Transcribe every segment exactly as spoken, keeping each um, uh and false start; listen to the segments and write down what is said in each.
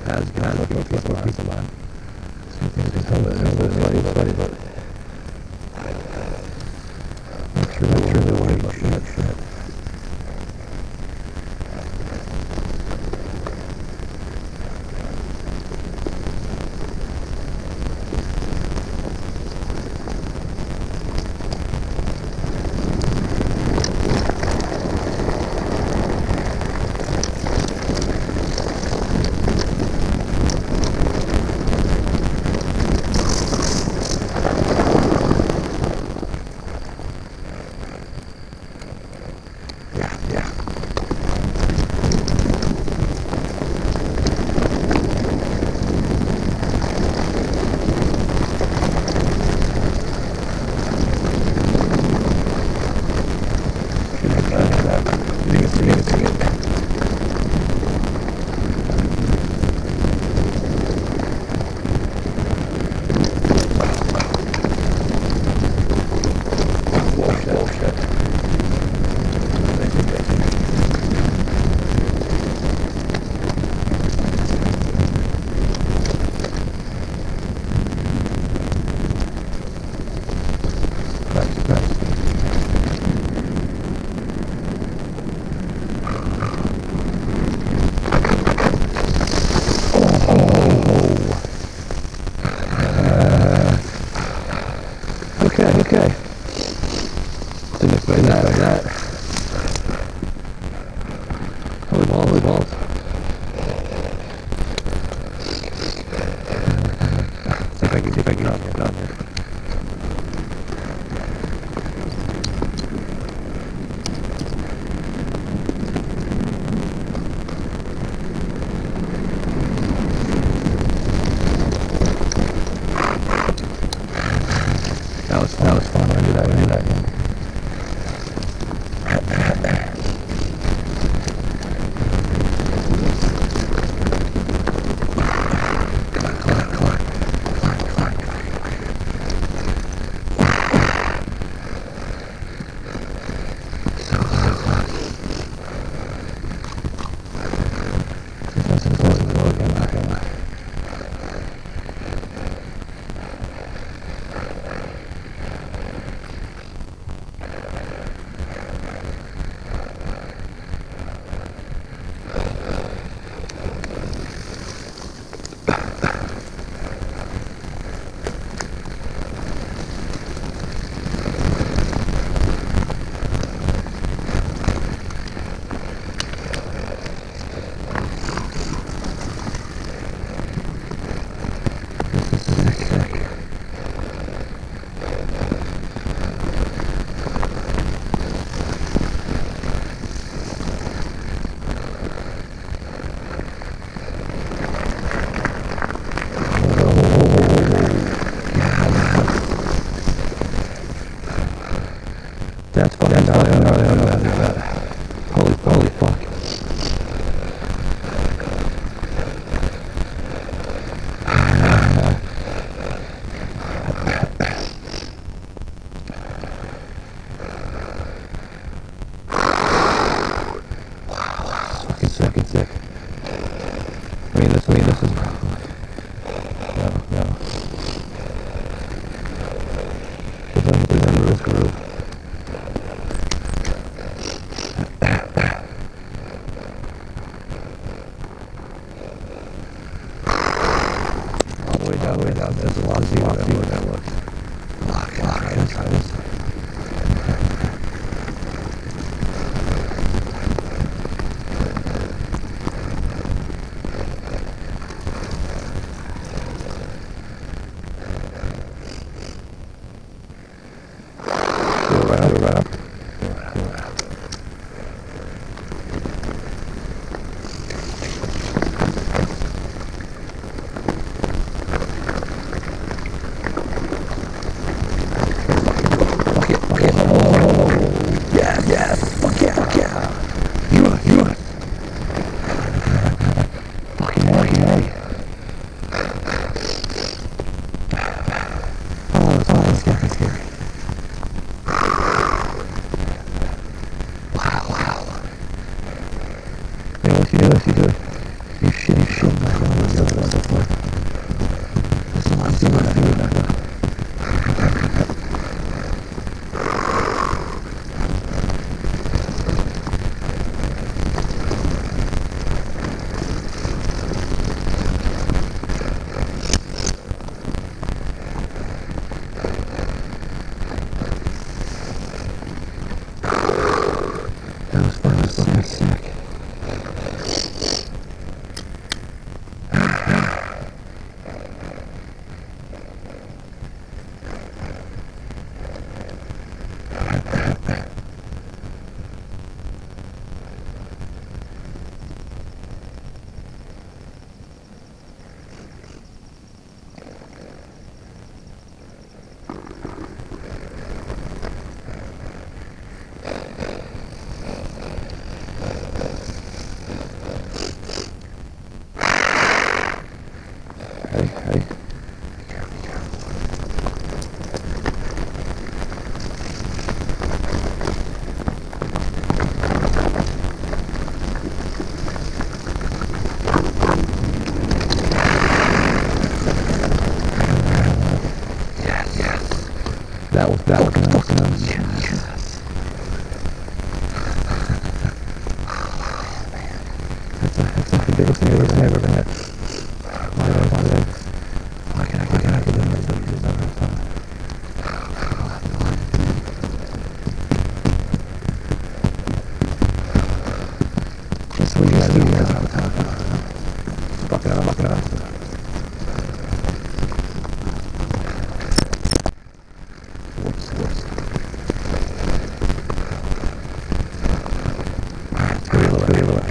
has got a little piece of piece of mine. It's funny, funny, but not really, really worried about that shit. Okay. Didn't expect that. that. Holy balls, holy balls. See if I can, see if I can get on here, down here. That was fun. That was fun. I knew that. I knew that. Yeah. Come on, come on, come on. Climb, climb, climb. So close, so close. There's nothing close to the road. I'm not gonna lie. That's funny. That's funny. I know, I know, I know that. Holy, holy fuck. Fucking sick, fucking sick. I mean, this, I mean, this is probably. No, no. It's under, it's under this groove. Way down, way down. There's a lot of zero. See what that looks. Lock, lock. I'm gonna try this. Go right up, go right up. Go right up, go right up. What you do, what you do, you shit, you shit, my God. sick. Ready? Yes, yes. That was that was nice. Yes. That's a that's a the biggest thing I've ever been at. Why did I why did I why can I why can I get in this this other time? Just so we gotta do that all the time. Fuck it up, fuck it up. Whoops, whoops. Alright, let's go the other way, the other way.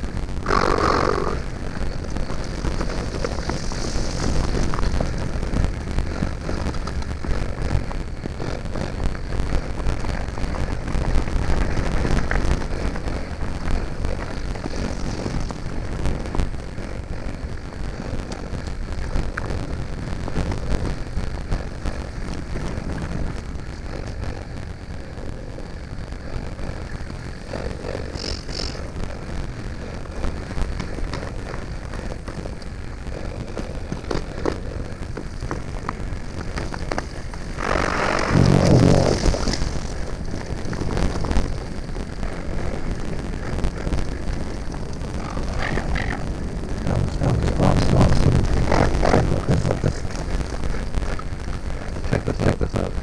Check this, check this out.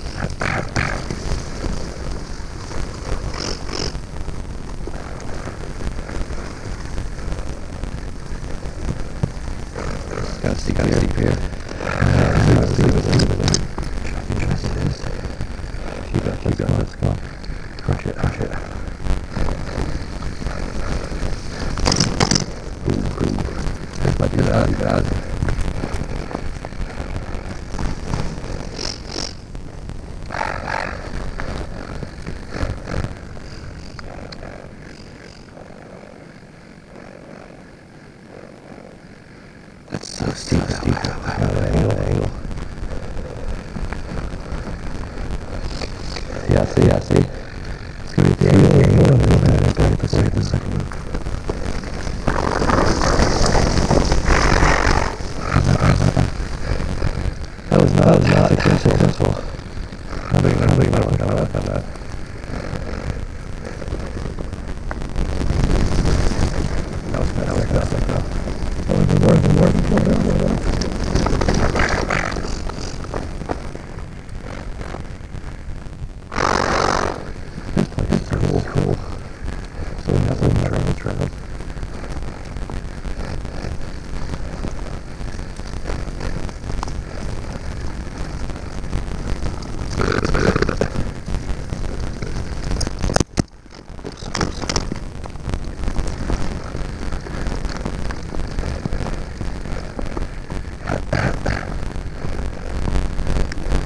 Gotta see, gotta see here. Let's see what it is. Trust this. You got, you got this. Come on. Crush it, crush it. Ooh, ooh. This might be bad, bad. That's so steep, steep. Angle, angle. Yeah, see, yeah, see. It's gonna be the angle, angle, and then we're gonna go get the second, the second one. That was not, that was not successful. How big, how big, how big, how big, how big. That was bad, that was bad, that was bad. More than, more than, more than, more than, more than. This place is cool, cool. So we have some trails, trails.